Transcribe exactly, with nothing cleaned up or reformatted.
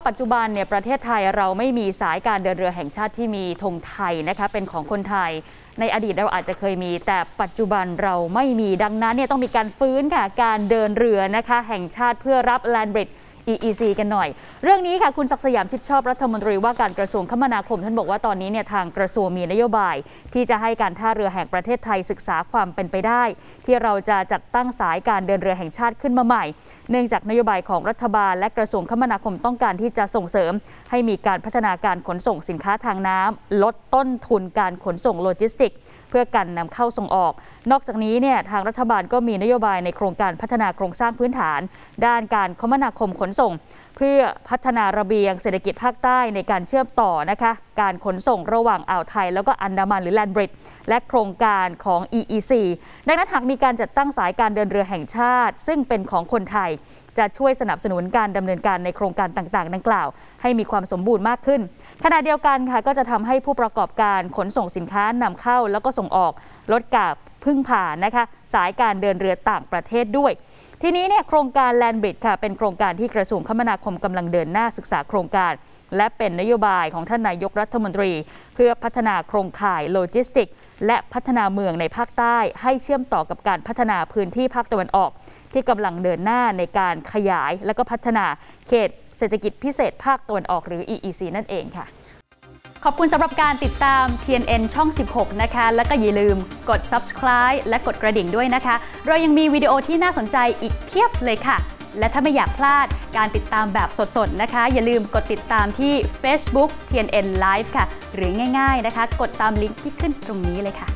ปัจจุบันเนี่ยประเทศไทยเราไม่มีสายการเดินเรือแห่งชาติที่มีธงไทยนะคะเป็นของคนไทยในอดีตเราอาจจะเคยมีแต่ปัจจุบันเราไม่มีดังนั้นเนี่ยต้องมีการฟื้นค่ะการเดินเรือนะคะแห่งชาติเพื่อรับ Land Bridge อี อี ซี กันหน่อยเรื่องนี้ค่ะคุณศักดิ์สยามชิดชอบรัฐมนตรีว่าการกระทรวงคมนาคมท่านบอกว่าตอนนี้เนี่ยทางกระทรวงมีนโยบายที่จะให้การท่าเรือแห่งประเทศไทยศึกษาความเป็นไปได้ที่เราจะจัดตั้งสายการเดินเรือแห่งชาติขึ้นมาใหม่เนื่องจากนโยบายของรัฐบาลและกระทรวงคมนาคมต้องการที่จะส่งเสริมให้มีการพัฒนาการขนส่งสินค้าทางน้ำลดต้นทุนการขนส่งโลจิสติกส์เพื่อการนำเข้าส่งออกนอกจากนี้เนี่ยทางรัฐบาลก็มีนโยบายในโครงการพัฒนาโครงสร้างพื้นฐานด้านการคมนาคมขนส่งเพื่อพัฒนาระเบียงเศรษฐกิจภาคใต้ในการเชื่อมต่อนะคะการขนส่งระหว่างอ่าวไทยแล้วก็อันดามันหรือ Land Bridge และโครงการของ อี อี ซี ดังนั้นหากมีการจัดตั้งสายการเดินเรือแห่งชาติซึ่งเป็นของคนไทยจะช่วยสนับสนุนการดำเนินการในโครงการต่างๆดังกล่าวให้มีความสมบูรณ์มากขึ้นขณะเดียวกันค่ะก็จะทำให้ผู้ประกอบการขนส่งสินค้านำเข้าแล้วก็ส่งออกลดการพึ่งพานะคะสายการเดินเรือต่างประเทศด้วยทีนี้เนี่ยโครงการ Land Bridge ค่ะเป็นโครงการที่กระทรวงคมนาคมกำลังเดินหน้าศึกษาโครงการและเป็นนโยบายของท่านนายกรัฐมนตรีเพื่อพัฒนาโครงข่ายโลจิสติกส์และพัฒนาเมืองในภาคใต้ให้เชื่อมต่อกับการพัฒนาพื้นที่ภาคตะวันออกที่กำลังเดินหน้าในการขยายและก็พัฒนาเขตเศรษฐกิจพิเศษภาคตะวันออกหรือ อี อี ซี นั่นเองค่ะขอบคุณสำหรับการติดตาม ที เอ็น เอ็น ช่อง สิบหก นะคะแล้วก็อย่าลืมกด Subscribe และกดกระดิ่งด้วยนะคะเรายังมีวิดีโอที่น่าสนใจอีกเพียบเลยค่ะและถ้าไม่อยากพลาดการติดตามแบบสดๆนะคะอย่าลืมกดติดตามที่ Facebook ที เอ็น เอ็น Live ค่ะหรือง่ายๆนะคะกดตามลิงก์ที่ขึ้นตรงนี้เลยค่ะ